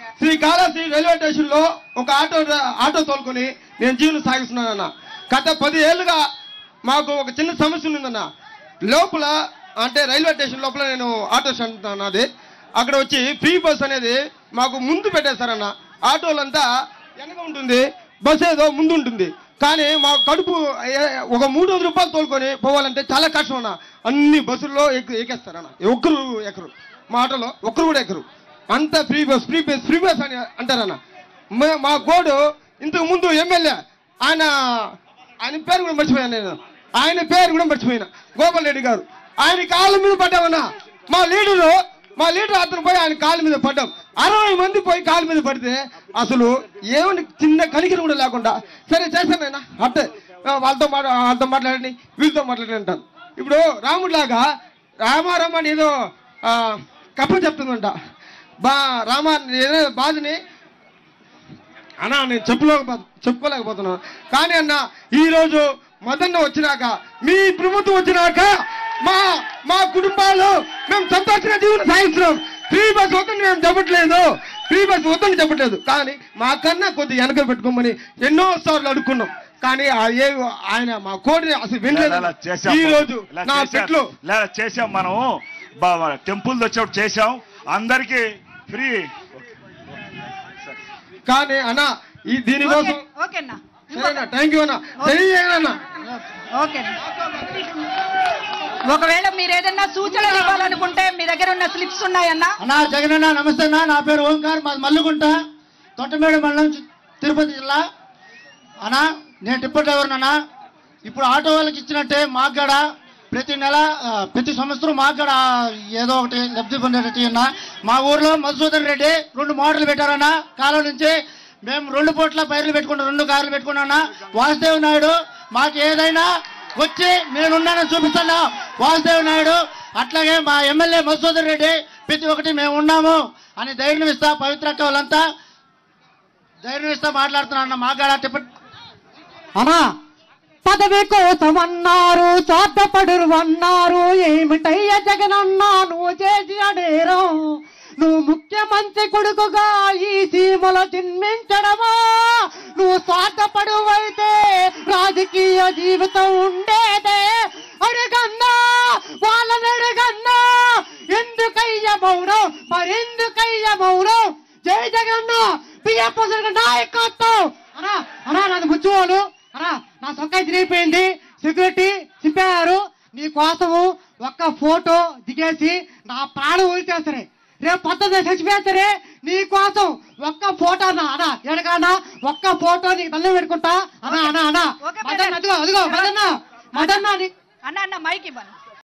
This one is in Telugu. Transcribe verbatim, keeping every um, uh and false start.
శ్రీకాళహస్తి రైల్వే స్టేషన్ లో ఒక ఆటో ఆటో తోలుకొని నేను జీవనం సాగిస్తున్నానన్న. గత పది ఏళ్ళుగా మాకు ఒక చిన్న సమస్య ఉందన్న. లోపల అంటే రైల్వే స్టేషన్ లోపల నేను ఆటో స్టాండ్ అన్నది, అక్కడ వచ్చి ఫ్రీ బస్ అనేది మాకు ముందు పెట్టేస్తారన్న. ఆటోలంతా వెనక ఉంటుంది, బస్ ఏదో ముందు ఉంటుంది. కానీ మా కడుపు ఒక మూడు వందల రూపాయలు తోలుకొని పోవాలంటే చాలా కష్టం అన్న. అన్ని బస్సుల్లో ఎక్కి ఎక్కేస్తారన్న, ఒక్కరు ఎక్కరు, మా ఆటోలో ఒక్కరు కూడా ఎక్కరు. అంత free bus free bus free bus అని అంటారన్న. మా గోడు ఇంతకు ముందు ఎమ్మెల్యే ఆయన ఆయన పేరు కూడా మర్చిపోయాను నేను, ఆయన పేరు కూడా మర్చిపోయినా, గోపాల్ రెడ్డి గారు. ఆయన కాళ్ళ మీద పడ్డామన్నా. మా లీడరు మా లీడర్ అతను పోయి ఆయన కాళ్ళ మీద పడ్డాం. అరవై మంది పోయి కాళ్ళ మీద పడితే అసలు ఏమని చిన్న కనికిరి కూడా లేకుండా సరే చేశానైనా అంటే వాళ్ళతో మాట వాళ్ళతో మాట్లాడండి వీళ్ళతో మాట్లాడి అంటాను. ఇప్పుడు రాముడిలాగా రామారామని ఏదో కప్ప చెప్తుందంట. బా రామా ఏదో బాధని అన్నా నేను చెప్పుకోలేకపో చెప్పుకోలేకపోతున్నాను కానీ అన్న ఈరోజు మదన్న వచ్చినాక మీ ప్రభుత్వం వచ్చినాక మా మా కుటుంబాలు మేము సంతోషంగా జీవనం సాగిస్తున్నాం. ఫ్రీ బస్ వద్దని మేము చెప్పట్లేదు, ఫ్రీ బస్ వద్దని చెప్పట్లేదు, కానీ మాకన్నా కొద్దిగా వెనక పెట్టుకోమని ఎన్నో సార్లు అడుక్కున్నాం. కానీ ఆయన మా కోడిని అసలు వినలేదు. ఈ రోజు నా చెట్లు చేసాం, మనం టెంపుల్ వచ్చేప్పుడు చేసాం అందరికి ఫ్రీ. కానీ అన్న ఈ దీనికోసం థ్యాంక్ యూ అన్న, తెలియజేయనన్నా. ఒకవేళ మీరు ఏదన్నా సూచనలు ఇవ్వాలనుకుంటే మీ దగ్గర ఉన్న స్లిప్స్ ఉన్నాయన్నా. అన్నా జగన్ అన్న నమస్తే అన్న, నా పేరు ఓంకార్, మాది మల్లుగుంట, తొట్టమేడు మండలం, తిరుపతి జిల్లా. అన్నా నేను టిప్పర్ డ్రైవర్ అన్నా. ఇప్పుడు ఆటో వాళ్ళకి ఇచ్చినట్టే మాకు కూడా ప్రతి నెల ప్రతి సంవత్సరం మాకు కూడా ఏదో ఒకటి లబ్ధి పొందేటట్టు అన్నా. మా ఊర్లో మధుసూదన్ రెడ్డి రెండు మోటార్లు పెట్టారన్నా. కాలం నుంచి మేము రెండు పూట్ల పైర్లు పెట్టుకున్నాం, రెండు కార్లు పెట్టుకున్నా. వాసుదేవ్ నాయుడు మాకు ఏదైనా వచ్చి నేనున్నానని చూపిస్తాను వాసుదేవ్ నాయుడు. అట్లాగే మా ఎమ్మెల్యే మధుసూదన్ రెడ్డి ప్రతి ఒక్కటి మేము ఉన్నాము అని ధైర్యం ఇస్తా, పవిత్రక్క వాళ్ళంతా ధైర్యం ఇస్తా మాట్లాడుతున్నా. మాగాడ అన్నా పదవి కోసం అన్నారు, స్వార్థపడురు అన్నారు, ఏమిటయ్య జగన్ అన్నా నువ్వు చేసి అడేరం. నువ్వు ముఖ్యమంత్రి కొడుకుగా ఈ సీమలో జన్మించడమా, నువ్వు స్వార్థపడువైతే రాజకీయ జీవితం ఉండేదే. అడుగన్నా వాళ్ళని అడుగన్నా, ఎందుకయ్య మౌనం, మరెందుకయ్య మౌనం. జై జగన్న పిఎఫ్ నాయకత్వం. అనా అనా నాది ముచ్చుకోలు అనా, నా సొక్కాయి తిరిగిపోయింది, సెక్యూరిటీ చింపారు. నీ కోసము ఒక్క ఫోటో దిగేసి నా ప్రాణం వదిలిచేస్తారే, రేపు పొద్దున్న చచ్చిపోతారే. నీ కోసం ఒక్క ఫోటో అన్నా అనా ఎడకన్నా ఒక్క ఫోటో నీకు తల్లి పెట్టుకుంటా అనా అనా అనా. మదన్న అదిగో అదిగో మదన్న మదన్న అన్న అన్న మైక్ ఇవ్వను.